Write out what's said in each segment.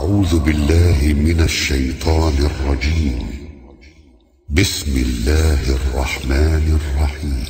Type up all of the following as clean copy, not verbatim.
أعوذ بالله من الشيطان الرجيم. بسم الله الرحمن الرحيم.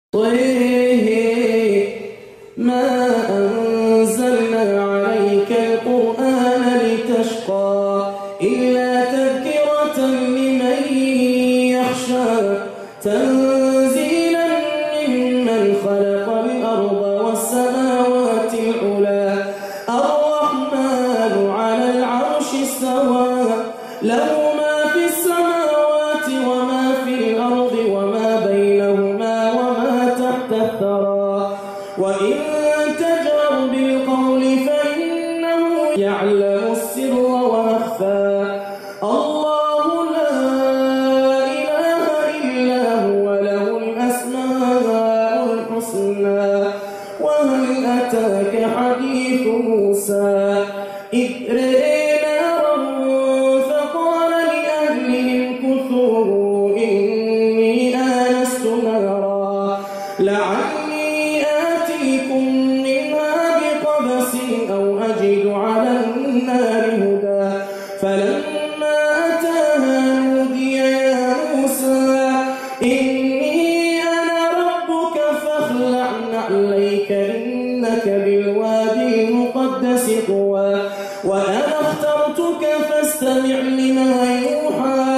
ما أنزلنا عليك القرآن لتشقى إلا تذكرة لمن يخشى تنزيلا ممن خلق الأرض والسماوات العلى الرحمن على العرش استوى له ما في السماوات وما في الأرض وما بينهما وما تحت الثرى وإن تجهر بالقول فإنه يعلم السر وأخفى الله لا إله إلا هو له الأسماء الحسنى وهل أتاك حديث موسى إذ رأى نارا فقال لأهلهم كثوا إني آنست نارا لعلي آتيكم منها بقبس أو أجد على النار هدى فلما أتاها نودي يا موسى إني أنا ربك فاخلع نعليك إنك بالوادي المقدس طوى وأنا اخترتك فاستمع لما يوحى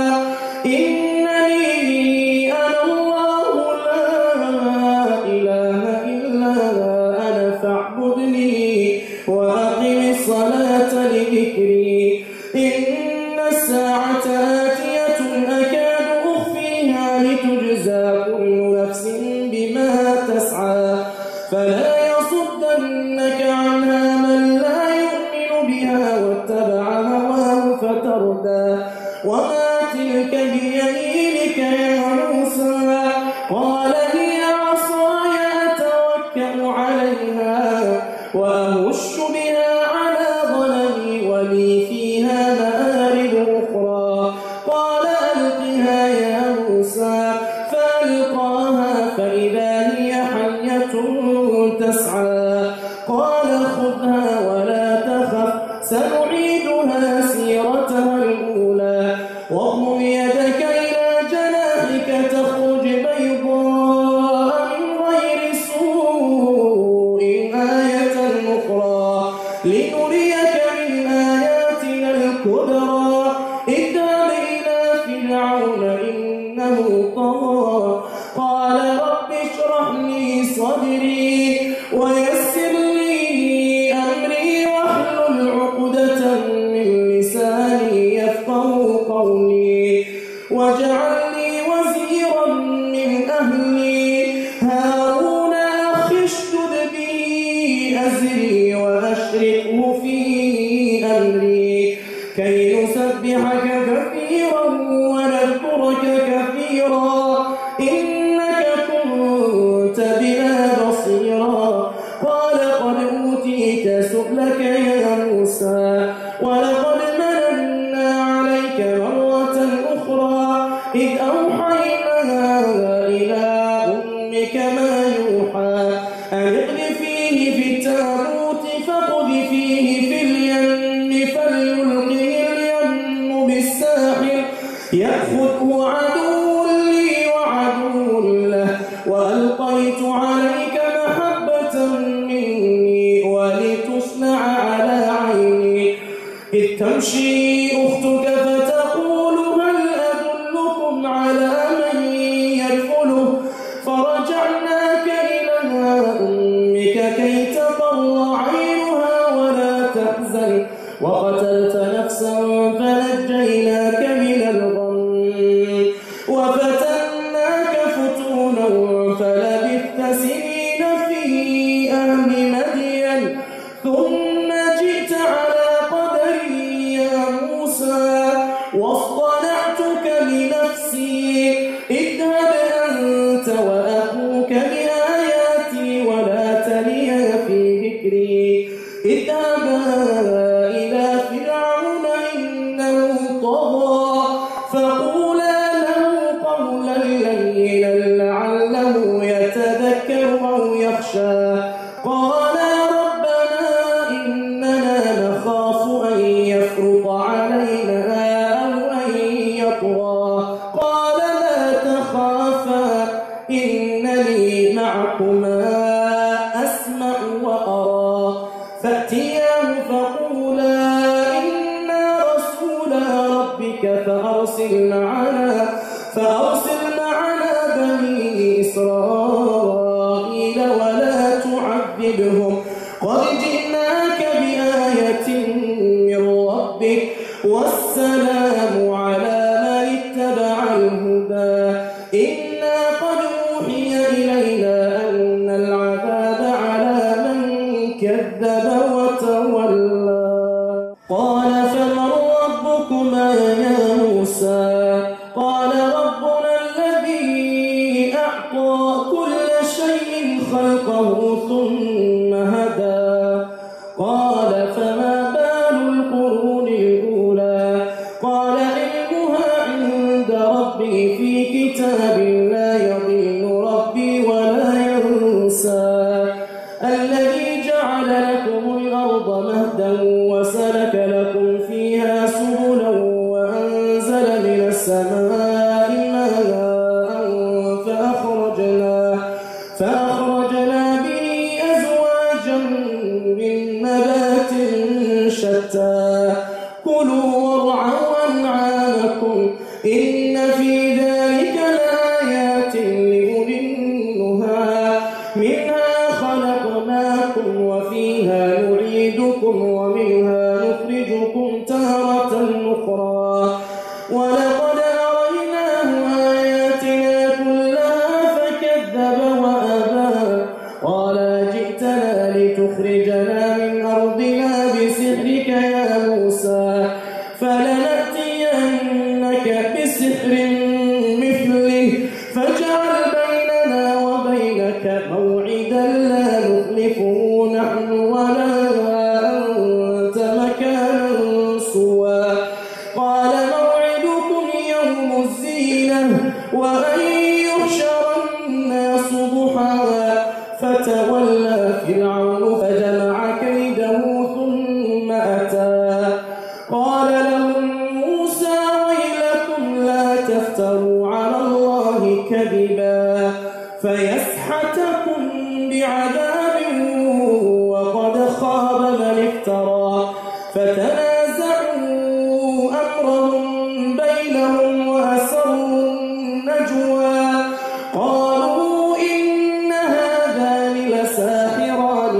إنني أنا الله لا إله إلا أنا فاعبدني وأقم الصلاة لذكري إن الساعة آتية أكاد أخفيها لتجزى كل نفس بما تسعى فلا يصدنك عنها من لا يؤمن بها واتبع هواه فتردى وما تلك بيمينك يا موسى قال هي عصاي أتوكل عليها وأهش بها على ظلمي ولي فيها مآرب أخرى قال ألقها يا موسى فألقاها فإذا هي حية تسعى قال خذها ولا تخف سنعيدها سيرتها الأولى واضم يدك إلى جناحك تخرج بيضاء من غير سوء آية أخرى لنريك من آياتنا الكبرى اذهب إلى فرعون إنه طغى قال رب اشرح لي صدري ويسر لي أمري واحلل عقدة من لساني يفقهوا قولي واجعل لي وزيرا من أهلي هارون أخي اشدد به أزري وأشركه في أمري كي نسبحك كثيرا ونذكرك كثيرا إنك كنت بنا بصيرا قال قد أوتيت سؤلك يا موسى ولقد مننا عليك مرة أخرى إذ أوحينا إلى أمك ما يوحى أن اقذفيه في التابوت فاقذفيه في اليم فليلقه اليم بالساحل يأخذه عدو لي وعدو له وألقيت عليك محبة مني ولتصنع على عيني إذ تمشي أختك فتقول هل أدلكم على من يدخله فرجعناك إلى أمك كي تقر عينها ولا تحزن وقتلت نفسا فنجيناك من الغم وفتناك فتونا فلبثت سنين في أهل مدين ثم جئت على قدري يا موسى واصطنعتك لنفسي اذهب أنت وأخوك بآياتي ولا تنيا في ذكري اذهبا إلى فرعون إنه طغى فقولا له قولا لينا لعله يتذكر أو يخشى قالا ربنا إننا نخاف أن يفتنا يفرط علينا أو أن يطغى. قال لا تخافا إنني معكما أسمع وأرى. فأتياه فقولا إنا رسولا ربك فأرسل معنا بني إسرائيل ولا تعذبهم قد جئناك بآية من ربك والسلام على من اتبع الهدى. إنا قد أوحي إلينا أن العذاب على من كذب وتولى. قال فمن ربكما يا موسى؟ قال ربنا الذي أعطى كل شيء خلقه ثم هدى. قال فما بال القرون الأولى؟ قال علمها عند ربي في كتاب لا يضل ربي ولا ينسى. الذي جعل لكم الأرض مهدا وسلك لكم فيها سبلا وأنزل من السماء ماء فأخرجنا به أزواجا من نبات شتى. كلوا وارعوا أنعامكم إن في ذلك لآيات لأولي النهى. منها خلقناكم وفيها نعيدكم ومنها نخرجكم تارة أخرى. ولقد أريناه آياتنا كلها فكذب وأبى. قال جئتنا لتخرجنا من أرضنا بسحرك يا موسى فلنأتينك بسحر مثله فاجعل بيننا وبينك موعدا لا نخلفه نحن ولا أنت مكانا سوى. قال موعدكم يوم الزينة وأن يحشر الناس ضحى. فتولى فرعون فجمع كيده ثم أتى. قال لهم موسى ويلكم لا تفتروا على الله كذبا فيسحتكم بعذاب وقد خاب من افترى. فتنازعوا أمرهم بينهم وأسروا النجوى. قالوا إن هذان لساحران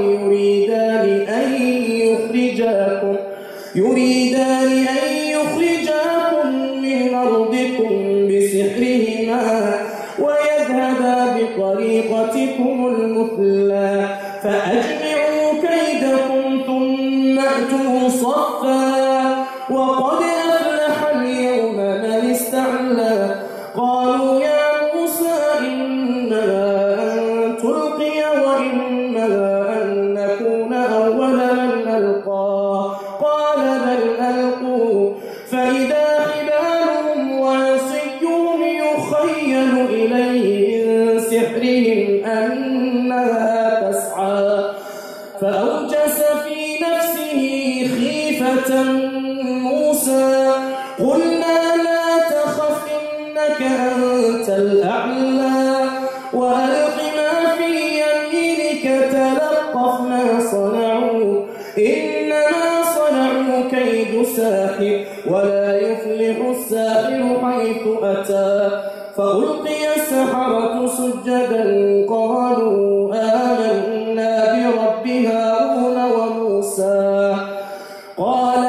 يريدان أن يخرجاكم من أرضكم بسحرهما ويذهبا بطريقتكم المثلى. فأجمعوا كيدكم ثم أتوا صفا وقد أفلح اليوم من استعلى. قالوا يا موسى إما أن تلقي وإما أن نكون أول من ألقى. قال بل ألقوا فإذا حبالهم وعصيهم يخيل إليه من سحرهم أنها تسعى. فأوجس في نفسه خيفة موسى. قلنا لا تخف إنك أنت الأعلى وألق ما في يمينك تلقف ما صنعوا إنما صنعوا كيد ساحر ولا يفلح الساحر حيث أتى. فألقي السحرة سجدا قالوا آمنا برب هارون وموسى. قال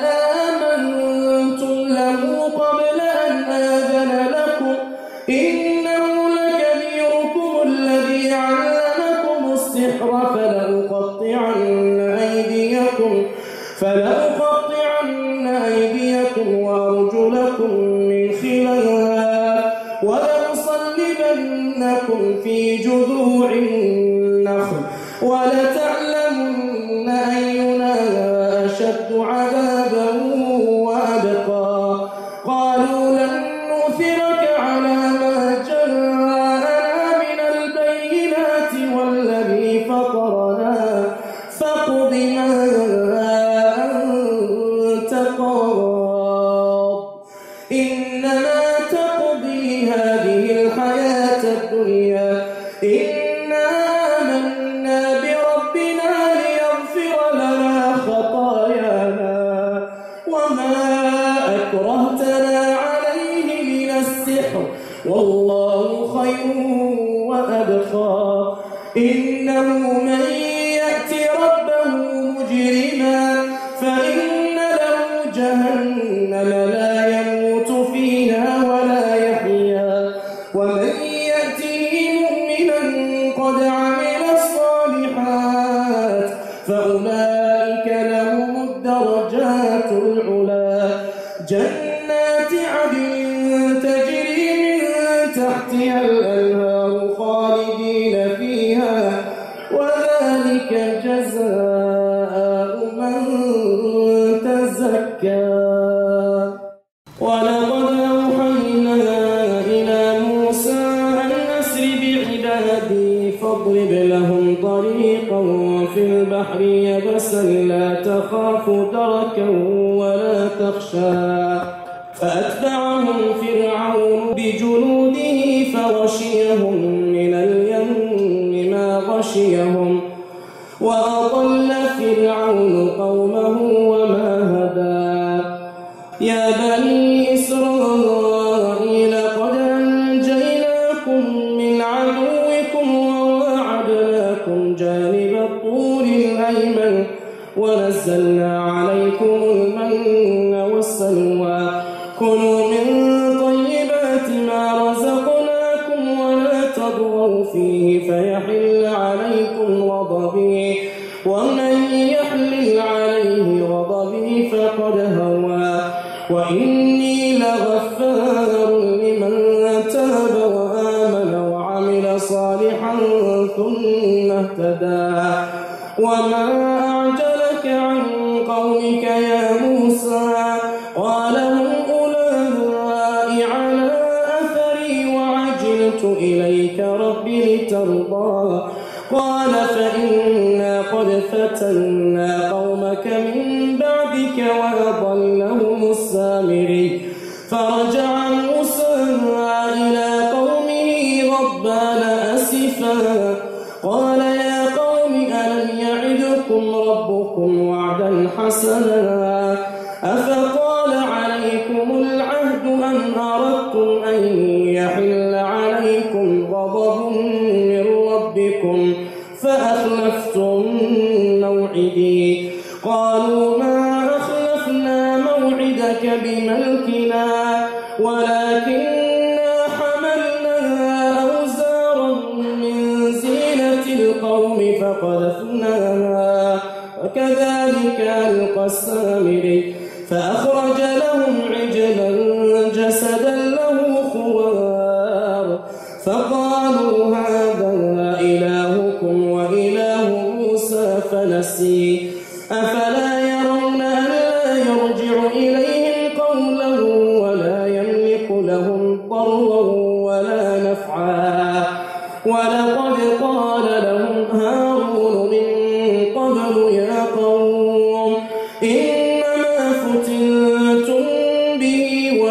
أآمنتم له قبل أن آذن لكم إنه لكبيركم الذي علمكم السحر فلأقطعن أيديكم وأرجلكم من خلاف ولأصلبنكم في جذوع النخل ولتعلمن أينا أشد عذابا وأبقى. قالوا لن نؤثرك على ما جاءنا من البينات والذي فطرنا فاقض ما أنت تقاض إنما تقضي هذه الحياة الدنيا إنا آمنا بربنا ليغفر لنا خطايانا وما أكرهتنا عليه من السحر والله خير وأبقى إنه من يأت ربه مجرما فإن له جهنم لا يموت فيها ولا يحيا ومن يأته مؤمنا قد عمل الصالحات فأولئك لهم الدرجات العلا جنات عدن تجري من تحتها الأنهار خالدين فيها وذلك جزاء من تزكى ولقد أوحينا إلى موسى أن أسر بعبادي فاضرب لهم طريقا في البحر يبسا لا تخاف دركا ولا تخشى فأتبعهم فرعون بجنوده فغشيهم من اليم ما غشيهم وأضل فرعون قومه وما هدى يا بني إسرائيل قد أنجيناكم من عدوكم وواعدناكم جانب الطور الأيمن ونزلنا عليكم المن والسلوى كلوا من طيبات ما رزقناكم ولا تطغوا فيه فيحل عليكم غضبي ومن يحلل عليه غضبي فقد هوى وإني لغفار لمن تاب وآمن وعمل صالحا ثم اهتدى وما أعجلك عن قومك يا موسى قال هم أولئك على أثري وعجلت إليك رب لترضى قال فإنا قد فتنا قومك من بعدك وأضلهم السامري فرجع موسى إلى قومه غضبان أسفا قال يا قوم ألم يعدكم ربكم وعدا حسنا أفطال عليكم العهد أم أردتم أن يحل عليكم غضب من ربكم فأخلفتم موعدي قالوا ما أخلفنا موعدك بملكنا ولكننا حملنا أوزارا من زينة القوم فقذفناها وكذلك ألقى السامري فأخرج لهم عجلا جسدا له خوار فقالوا هذا إلهكم وإله موسى فنسي أفلا يرون ألا يرجع إليهم قولا ولا يملك لهم ضرا ولا نفعا ولقد قال لهم هارون من قبل يا قوم إنما فتنتم به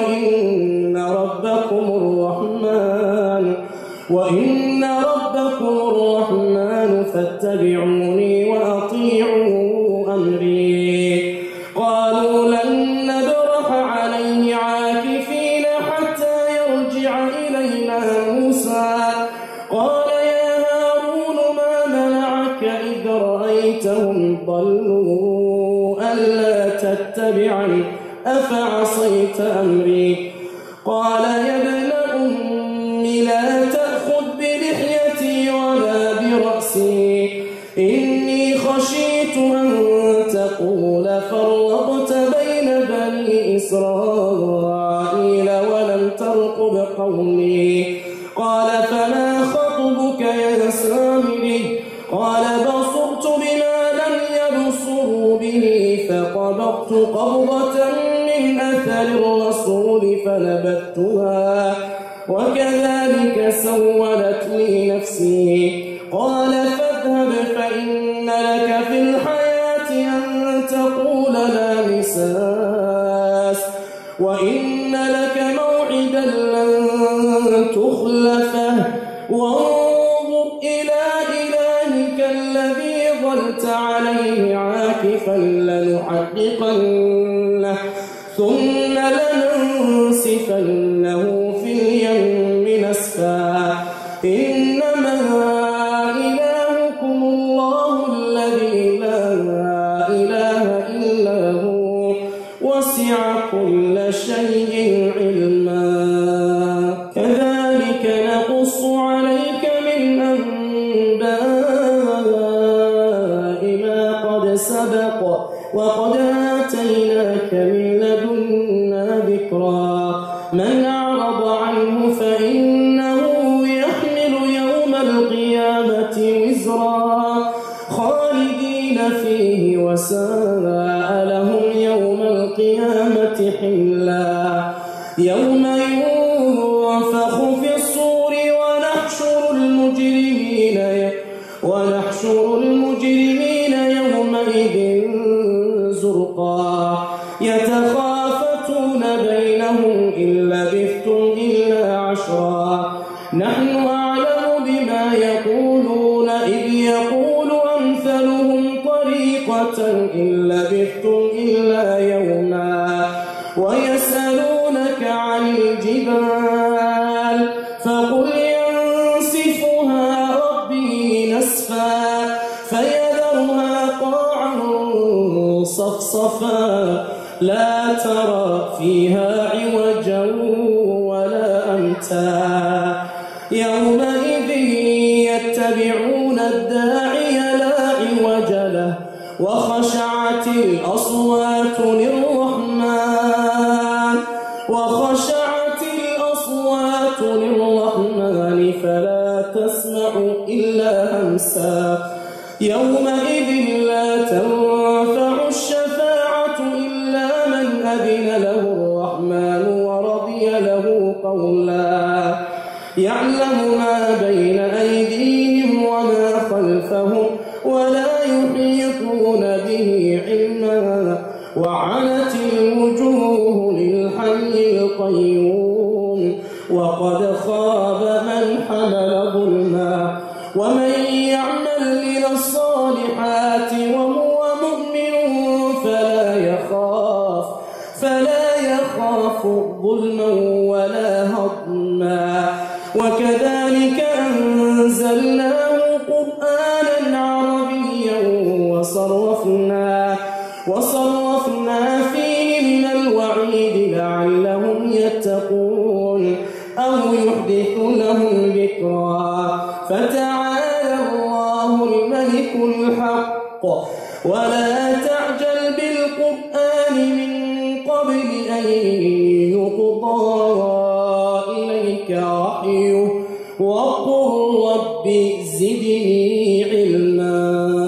وإن ربكم الرحمن فاتبعوني وأطيعوا أمري قالوا لن نبرح عليه عاكفين حتى يرجع إلينا موسى قال يا هارون ما منعك إذ رأيتهم ضلوا ألا تتبعني أفعصيت أمري قال يا ابن أم لا تأخذ بلحيتي ولا برأسي إني خشيت أن تقول فرقت بين بني إسرائيل ولم ترقب قولي قال فما خطبك يا سامري قال بصرت بما لم يبصروا به فقبضت قبضة من أثر الرسول فنبذتها وكذلك سولت لي نفسي قال فاذهب فإن لك في الحياة أن تقول لا مساس وإن لك موعدا لن تخلفه وانظر إلى إلهك الذي ظلت عليه عاكفا لنحرقنه ثم لننسفنه في اليم نسفا إنما إلهكم الله الذي لا إله إلا هو وسع كل شيء علما كذلك نقص عليك من أنباء ما قد سبق وقد آتيناك من لدنا ذكرا من أعرض عنه فإنه يحمل يوم القيامة وزرا خالدين فيه وساء لهم يوم القيامة حملا يوم ينفخ في الصور ونحشر المجرمين يومئذ زرقا يتخافتون بينهم إن لبثتم إلا عشرا نحن أعلم بما يقولون إذ يقول أمثلهم طريقة إن لبثتم إلا يوما ويسألونك عن الجبال فقل ينسفها ربي نسفا فيذرها قاعا صفصفا لا ترى فيها عوجا ولا أمتا يومئذ يتبعون الداعي لا عوج له وخشعت الأصوات للرحمن فلا تسمع إلا همسا يومئذ لا تنفع الشفاعة إلا من أذن له الرحمن ورضي له قولا يعلم ما بين أيديهم وما خلفهم ولا يحيطون به علما وعنت الوجوه للحي القيوم وقد خاب من حمل ظلما ومن يعمل من الصالحات وهو مؤمن فلا يخاف ظلما ولا هضما وكذلك أنزلناه قرآنا عربيا وصرفنا فيه من الوعيد لعلهم يتقون أو يحدث لهم ذكرا فتعالى الله الملك الحق ولا تعجل بالقرآن من قبل أن يقضى إليك وحيه وقل رب زدني علما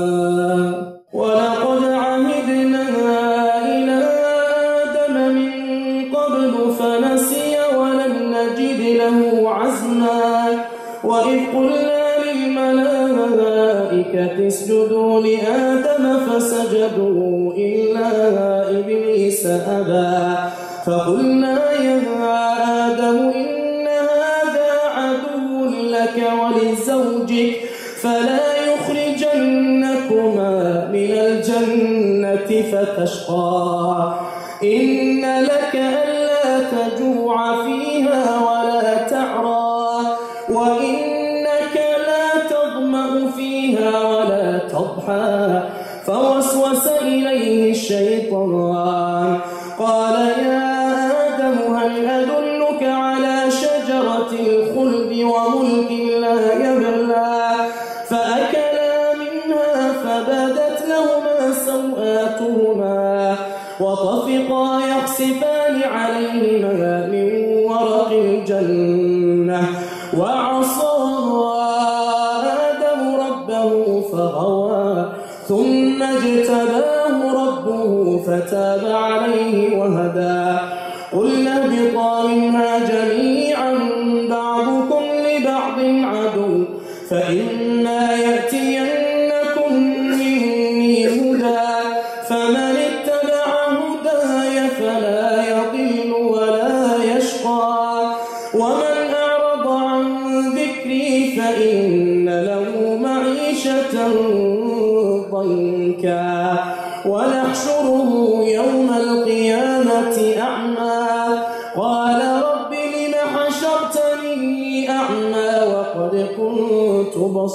ولقد عهدنا إلى آدم من قبل فنسي ولم نجد له عزما وإذ قلنا للملائكة اسجدوا لآدم فسجدوا إلا إبليس أبى فقلنا يا آدم إن هذا عدو لك ولزوجك فلا يخرجنكما من الجنة فتشقى إن لك ألا تجوع فيها ولا تعرى وإنك لا تظمأ فيها ولا تضحى فوسوس إليه الشيطان قال يا آدم هل أدلك على شجرة الخلد وملك لا يبلى فأكلا منها فبدت لهما سوآتهما وطفقا يخصفان عليهما من ورق الجنة وعصى آدم ربه فغوى ثم اجتباه ربه فتاب عليه وهدى قلنا اهبطا منها جميعا بعضكم لبعض عدو فإما يأتينكم مني هدى فمن اتبع هداي فلا يضل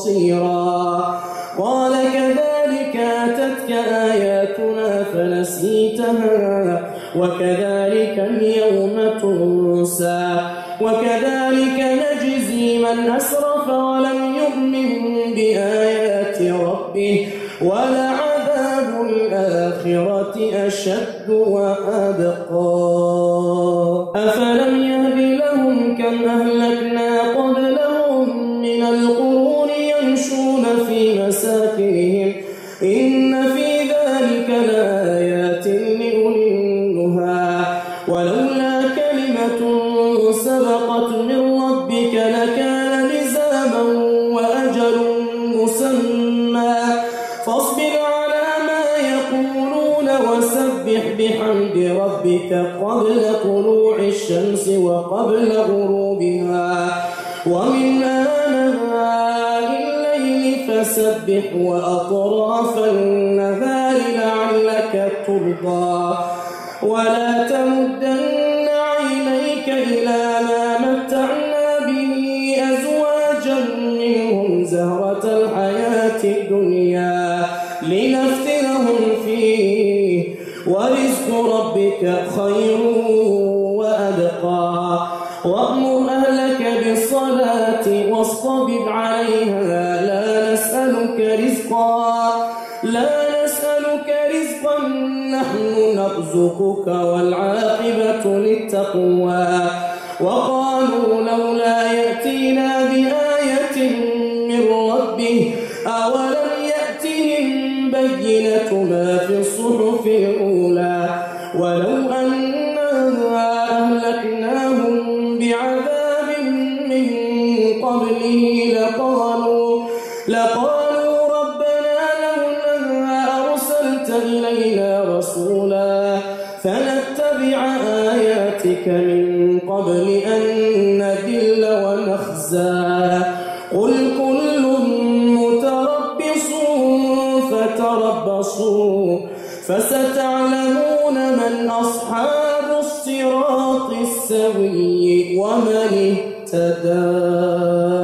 بصيرا قال كذلك أتتك آياتنا فنسيتها وكذلك اليوم تنسى وكذلك نجزي من أسرف ولم يؤمن بآيات ربه ولعذاب الآخرة أشد وأبقى أفلم يهد لهم كم أهلكنا قبلهم من القرون يمشون في مساكنهم إن في ذلك لآيات لأولي النهى ولولا كلمة سبقت من ربك لكان لزاما وأجل مسمى فاصبر على ما يقولون وسبح بحمد ربك قبل طلوع الشمس وقبل غروبها ومن آناء الليل فسبح وأطراف النهار لعلك ترضى ولا تمدن عينيك إلى ما متعنا به أزواجا منهم زهرة الحياة الدنيا لنفتنهم فيه ورزق ربك خير وأبقى وأمر أهلك بالصلاة واصطبر عليها لا نسألك رزقا نحن نرزقك والعاقبة للتقوى وقالوا لولا يأتينا بآية من ربه أولم يأتهم بينة ما في الصحف الأولى ولو أننا أهلكناهم بعذاب من قبله لقالوا ربنا لولا أرسلت إلينا رسولا فنتبع آياتك من قبل أن نذل ونخزى قل كل متربص فتربصوا فستعلمون من أصحاب الصراط السوي ومن اهتدى